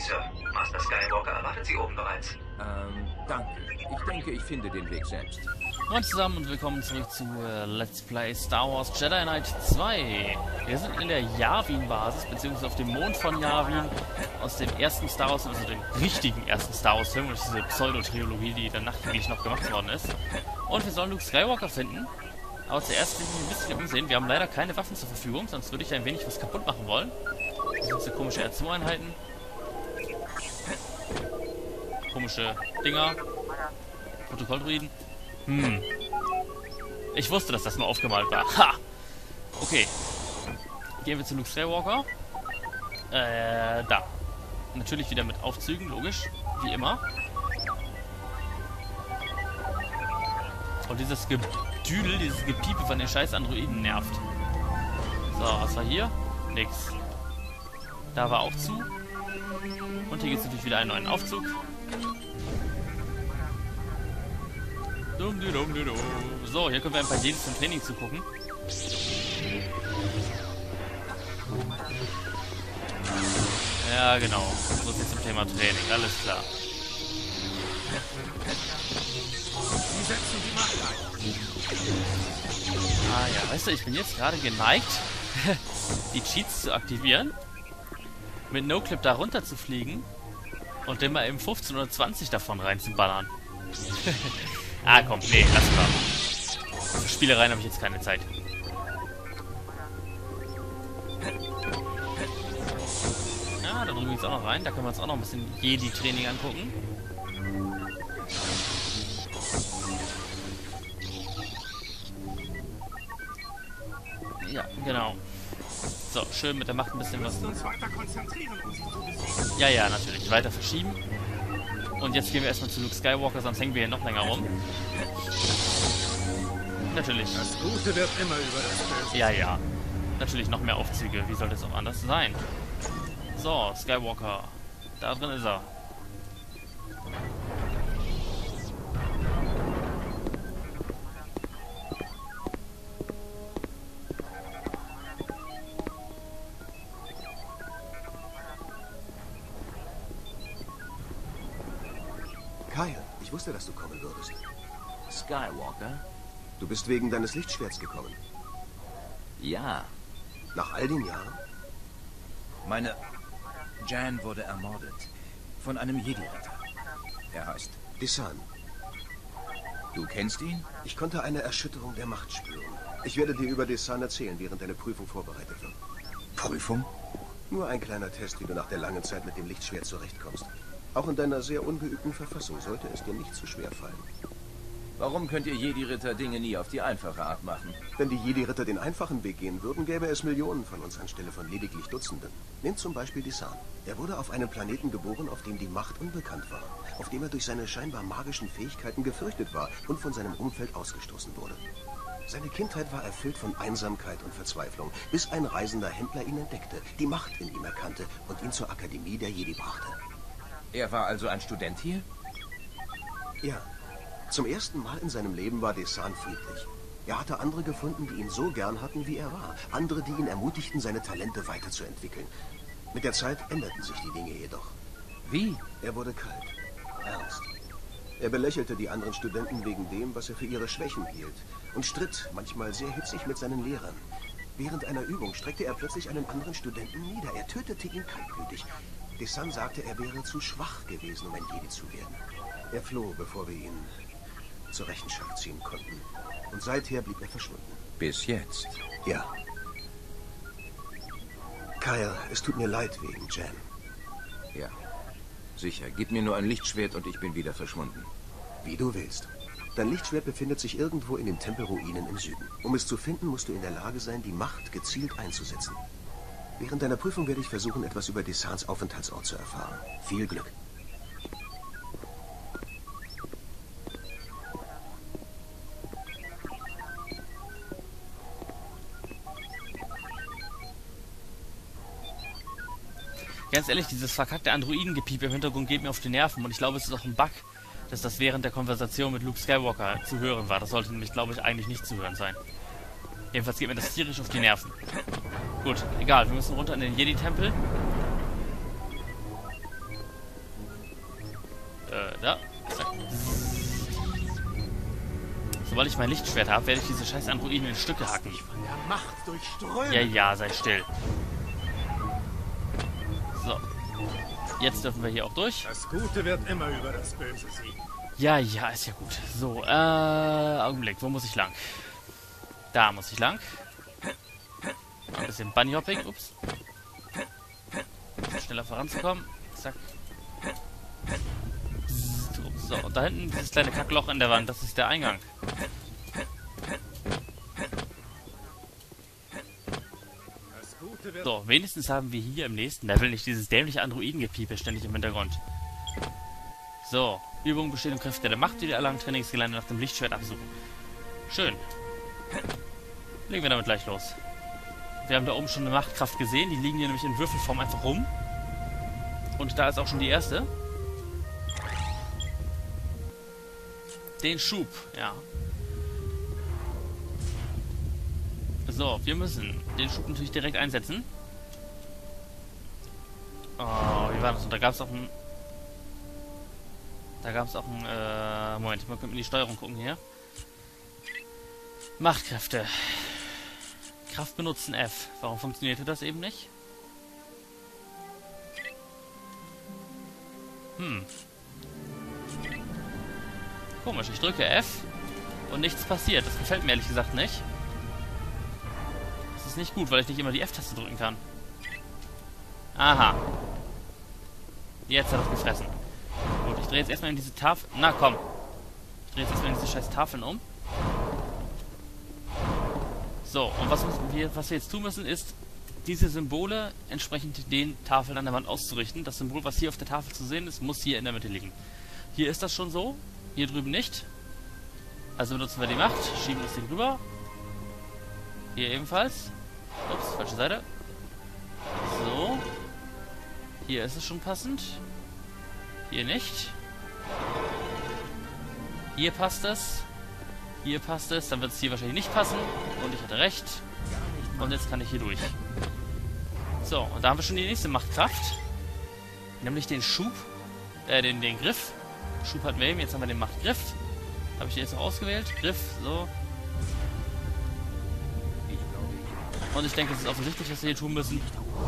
Sir. Master Skywalker erwartet Sie oben bereits. Danke. Ich denke, ich finde den Weg selbst. Moin zusammen und willkommen zurück zu Let's Play Star Wars Jedi Knight 2. Wir sind in der Yavin-Basis, beziehungsweise auf dem Mond von Yavin, aus dem ersten Star Wars, also dem richtigen ersten Star Wars-Film, und diese Pseudo-Trilogie, die dann nachträglich noch gemacht worden ist. Und wir sollen Luke Skywalker finden. Aber zuerst will ich mich ein bisschen umsehen. Wir haben leider keine Waffen zur Verfügung, sonst würde ich ein wenig was kaputt machen wollen. Das sind so komische R2-Einheiten. Komische Dinger. Protokolldruiden. Ich wusste, dass das nur aufgemalt war. Ha! Okay. Gehen wir zu Luke Skywalker. Da. Natürlich wieder mit Aufzügen, logisch. Wie immer. Und dieses Gedüdel, dieses Gepiepe von den scheiß Androiden nervt. So, was war hier? Nix. Da war auch zu. Und hier gibt es natürlich wieder einen neuen Aufzug. So, hier können wir ein paar Jedis zum Training zugucken. Ja, genau. So viel zum Thema Training. Alles klar. Ah ja, weißt du, ich bin jetzt gerade geneigt, die Cheats zu aktivieren, mit No-Clip da runter zu fliegen und dann mal eben 15 oder 20 davon reinzuballern. Ah, komm, nee, lass mal. Für Spielereien habe ich jetzt keine Zeit. Ja, da drüben geht's auch noch rein. Da können wir uns auch noch ein bisschen Jedi-Training angucken. Ja, genau. So, schön mit der Macht ein bisschen was. Ja, ja, natürlich. Weiter verschieben. Und jetzt gehen wir erstmal zu Luke Skywalker, sonst hängen wir hier noch länger rum. Natürlich. Das Gute wird immer über das Böse. Ja, ja. Natürlich noch mehr Aufzüge. Wie sollte es auch anders sein? So, Skywalker. Da drin ist er. Kyle, ich wusste, dass du kommen würdest. Skywalker? Du bist wegen deines Lichtschwerts gekommen. Ja. Nach all den Jahren? Meine Jan wurde ermordet. Von einem Jedi-Ritter. Er heißt Desan. Du kennst ihn? Ich konnte eine Erschütterung der Macht spüren. Ich werde dir über Desan erzählen, während deine Prüfung vorbereitet wird. Prüfung? Nur ein kleiner Test, wie du nach der langen Zeit mit dem Lichtschwert zurechtkommst. Auch in deiner sehr ungeübten Verfassung sollte es dir nicht zu schwer fallen. Warum könnt ihr Jedi-Ritter Dinge nie auf die einfache Art machen? Wenn die Jedi-Ritter den einfachen Weg gehen würden, gäbe es Millionen von uns anstelle von lediglich Dutzenden. Nimm zum Beispiel Desan. Er wurde auf einem Planeten geboren, auf dem die Macht unbekannt war. Auf dem er durch seine scheinbar magischen Fähigkeiten gefürchtet war und von seinem Umfeld ausgestoßen wurde. Seine Kindheit war erfüllt von Einsamkeit und Verzweiflung, bis ein reisender Händler ihn entdeckte, die Macht in ihm erkannte und ihn zur Akademie der Jedi brachte. Er war also ein Student hier? Ja. Zum ersten Mal in seinem Leben war Desan friedlich. Er hatte andere gefunden, die ihn so gern hatten, wie er war. Andere, die ihn ermutigten, seine Talente weiterzuentwickeln. Mit der Zeit änderten sich die Dinge jedoch. Wie? Er wurde kalt, ernst. Er belächelte die anderen Studenten wegen dem, was er für ihre Schwächen hielt. Und stritt, manchmal sehr hitzig, mit seinen Lehrern. Während einer Übung streckte er plötzlich einen anderen Studenten nieder. Er tötete ihn kaltblütig. Desan sagte, er wäre zu schwach gewesen, um ein Jedi zu werden. Er floh, bevor wir ihn zur Rechenschaft ziehen konnten. Und seither blieb er verschwunden. Bis jetzt? Ja. Kyle, es tut mir leid wegen Jan. Ja. Sicher. Gib mir nur ein Lichtschwert und ich bin wieder verschwunden. Wie du willst. Dein Lichtschwert befindet sich irgendwo in den Tempelruinen im Süden. Um es zu finden, musst du in der Lage sein, die Macht gezielt einzusetzen. Während deiner Prüfung werde ich versuchen, etwas über Desans Aufenthaltsort zu erfahren. Viel Glück. Ganz ehrlich, dieses verkackte Androidengepiepe im Hintergrund geht mir auf die Nerven. Und ich glaube, es ist auch ein Bug, dass das während der Konversation mit Luke Skywalker zu hören war. Das sollte nämlich, glaube ich, eigentlich nicht zu hören sein. Jedenfalls geht mir das tierisch auf die Nerven. Gut, egal, wir müssen runter in den Jedi-Tempel. Da. Zack. Sobald ich mein Lichtschwert habe, werde ich diese scheiß Androiden in Stücke hacken. Von der Macht durchströmt. Ja, sei still. So. Jetzt dürfen wir hier auch durch. Das Gute wird immer über das Böse siegen. Ja, ist ja gut. So, Augenblick. Wo muss ich lang? Da muss ich lang. Ein bisschen Bunnyhopping. Ups. Schneller voranzukommen. Zack. So, und da hinten dieses kleine Kackloch in der Wand. Das ist der Eingang. Das Gute wird So, wenigstens haben wir hier im nächsten Level nicht dieses dämliche Androidengepiepe ständig im Hintergrund. So, Übung besteht in Kräfte der Macht, die die erlangten Trainingsgelände nach dem Lichtschwert absuchen. Schön. Legen wir damit gleich los. Wir haben da oben schon eine Machtkraft gesehen, die liegen hier nämlich in Würfelform einfach rum. Und da ist auch schon die erste. Den Schub, ja. So, wir müssen den Schub natürlich direkt einsetzen. Oh, wie war das? Und da gab es auch ein... Moment, mal in die Steuerung gucken hier. Machtkräfte. Kraft benutzen F. Warum funktionierte das eben nicht? Komisch, ich drücke F und nichts passiert. Das gefällt mir ehrlich gesagt nicht. Das ist nicht gut, weil ich nicht immer die F-Taste drücken kann. Aha. Jetzt hat er es gefressen. Gut, ich drehe jetzt erstmal in diese Tafel... Na komm. Ich drehe jetzt erstmal in diese scheiß Tafeln um. So, und was wir jetzt tun müssen, ist, diese Symbole entsprechend den Tafeln an der Wand auszurichten. Das Symbol, was hier auf der Tafel zu sehen ist, muss hier in der Mitte liegen. Hier ist das schon so, hier drüben nicht. Also benutzen wir die Macht, schieben das Ding rüber. Hier ebenfalls. Ups, falsche Seite. So. Hier ist es schon passend. Hier nicht. Hier passt es. Hier passt es. Dann wird es hier wahrscheinlich nicht passen. Und ich hatte recht. Und jetzt kann ich hier durch. So, und da haben wir schon die nächste Machtkraft. Nämlich den Schub. Den Griff. Schub hatten wir eben. Jetzt haben wir den Machtgriff. Habe ich den jetzt noch ausgewählt. Griff, so. Und ich denke, es ist offensichtlich, was wir hier tun müssen.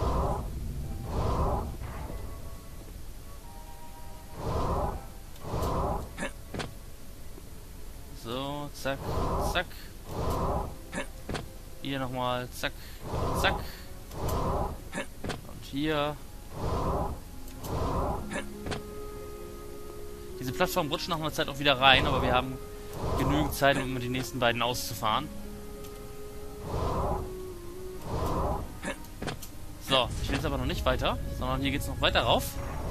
So, zack, zack. Hier nochmal, zack, zack. Und hier. Diese Plattform rutscht nach einer Zeit auch wieder rein, aber wir haben genügend Zeit, um die nächsten beiden auszufahren. So, ich will jetzt aber noch nicht weiter, sondern hier geht es noch weiter rauf.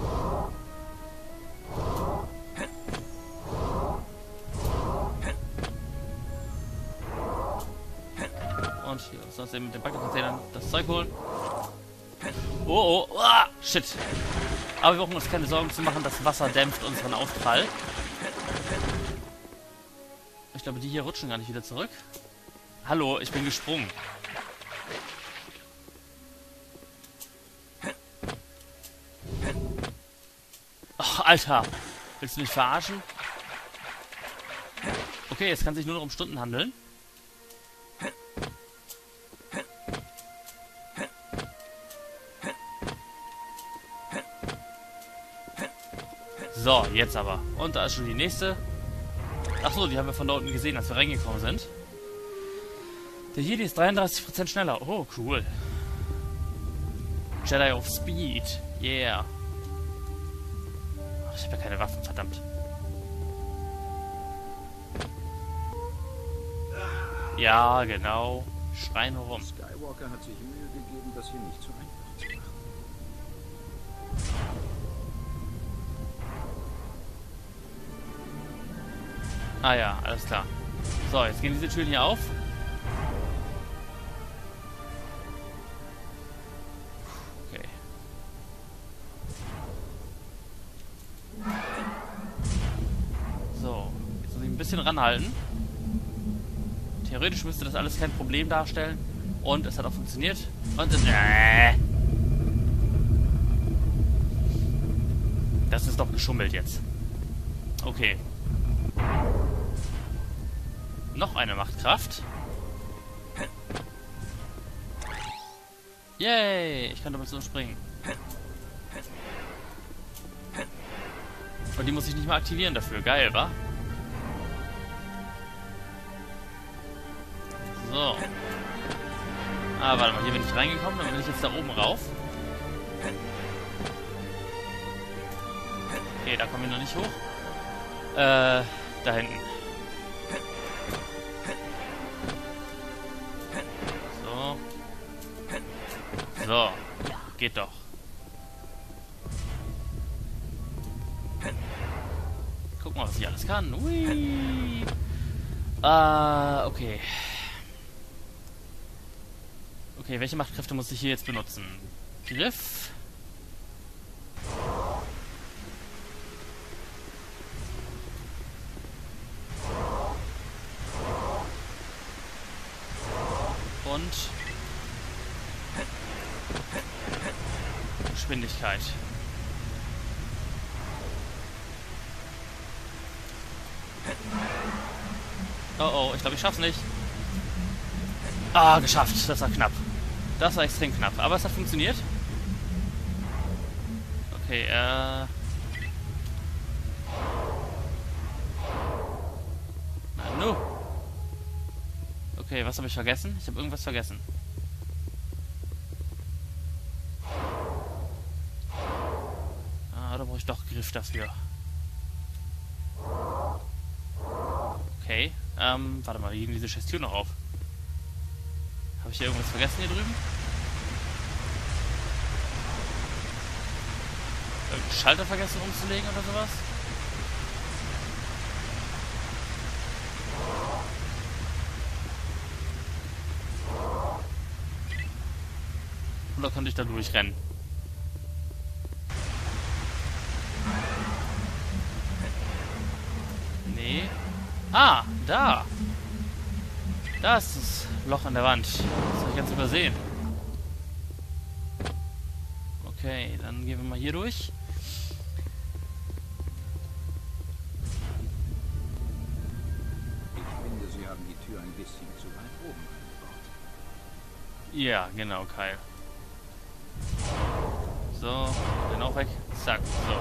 Und hier sonst eben mit den Backup-Containern das Zeug holen. Oh, shit. Aber wir brauchen uns keine Sorgen zu machen, das Wasser dämpft unseren Aufprall. Ich glaube, die hier rutschen gar nicht wieder zurück. Hallo, ich bin gesprungen. Oh, Alter. Willst du mich verarschen? Okay, jetzt kann sich nur noch um Stunden handeln. So, jetzt aber. Und da ist schon die nächste. Achso, die haben wir von da unten gesehen, als wir reingekommen sind. Der Jedi ist 33% schneller. Oh, cool. Jedi of Speed. Yeah. Ach, ich habe ja keine Waffen, verdammt. Ja, genau. Schreien rum. Skywalker hat sich Mühe gegeben, das hier nicht zu einfach zu machen. Ah ja, alles klar. So, jetzt gehen diese Türen hier auf. Okay. So, jetzt muss ich ein bisschen ranhalten. Theoretisch müsste das alles kein Problem darstellen. Und es hat auch funktioniert. Und das ist doch geschummelt jetzt. Okay. Noch eine Machtkraft. Yay! Ich kann damit so springen. Und die muss ich nicht mal aktivieren dafür. Geil, wa? So. Ah, warte mal. Hier bin ich reingekommen. Dann bin ich jetzt da oben rauf. Okay, da kommen wir noch nicht hoch. Da hinten. So. So. Geht doch. Guck mal, was ich alles kann. Ui. Okay. Okay, welche Machtkräfte muss ich hier jetzt benutzen? Griff. Und Geschwindigkeit. Oh oh, ich glaube, ich schaff's nicht. Ah, geschafft. Das war knapp. Das war extrem knapp. Aber es hat funktioniert. Okay, Na nu. Okay, was habe ich vergessen? Ich habe irgendwas vergessen. Ah, da brauche ich doch Griff dafür. Okay, warte mal, wie ging diese Scheiß Tür noch auf? Habe ich hier irgendwas vergessen hier drüben? Irgendeinen Schalter vergessen umzulegen oder sowas? Oder konnte ich da durchrennen? Nee. Ah, da! Da ist das Loch an der Wand. Das habe ich ganz übersehen. Okay, dann gehen wir mal hier durch. Ich finde, Sie haben die Tür ein bisschen zu weit oben eingebaut. Ja, genau, Kyle. So, den auch weg. Zack, so.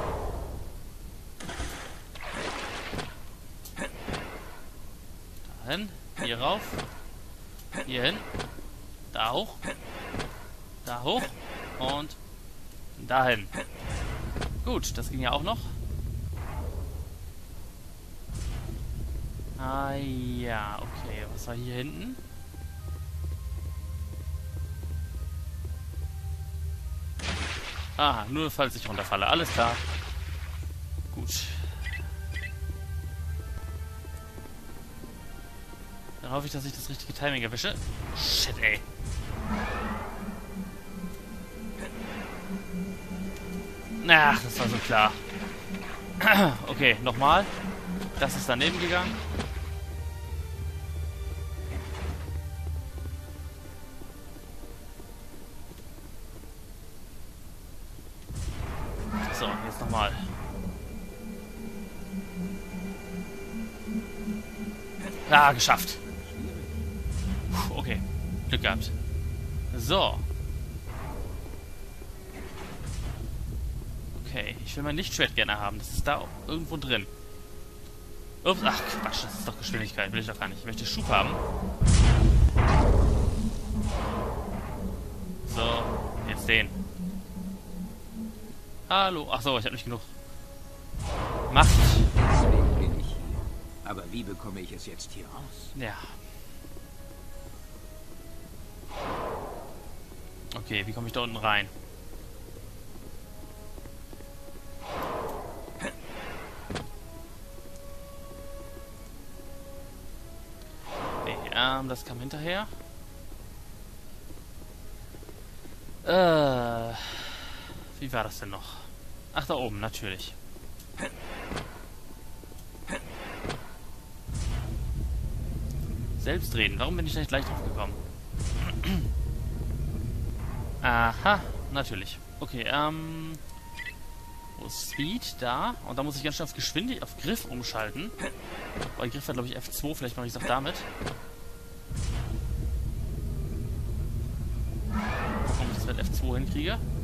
Dahin, hier rauf. Hier hin. Da hoch. Da hoch. Und dahin. Gut, das ging ja auch noch. Ah ja, okay. Was war hier hinten? Aha, nur falls ich runterfalle. Alles klar. Gut. Dann hoffe ich, dass ich das richtige Timing erwische. Shit, ey. Ach, das war so klar. Okay, nochmal. Das ist daneben gegangen. So, jetzt nochmal. Ah, geschafft. Puh, okay, Glück gehabt. So. Okay, ich will mein Lichtschwert gerne haben. Das ist da irgendwo drin. Ups, ach Quatsch, das ist doch Geschwindigkeit. Will ich doch gar nicht. Ich möchte Schub haben. So, jetzt den. Hallo. Ach so, ich habe nicht genug Macht. Deswegen bin ich hier. Aber wie bekomme ich es jetzt hier raus? Ja. Okay, wie komme ich da unten rein? Okay, das kam hinterher. Wie war das denn noch? Ach, da oben, natürlich. Selbstreden. Warum bin ich da nicht gleich drauf gekommen? Aha, natürlich. Okay, Wo ist Speed? Da. Und da muss ich ganz schnell auf Geschwindigkeit, auf Griff umschalten. Weil Griff hat, glaube ich, F2. Vielleicht mache ich es auch damit. Gucken, ob ich das mit F2 hinkriege.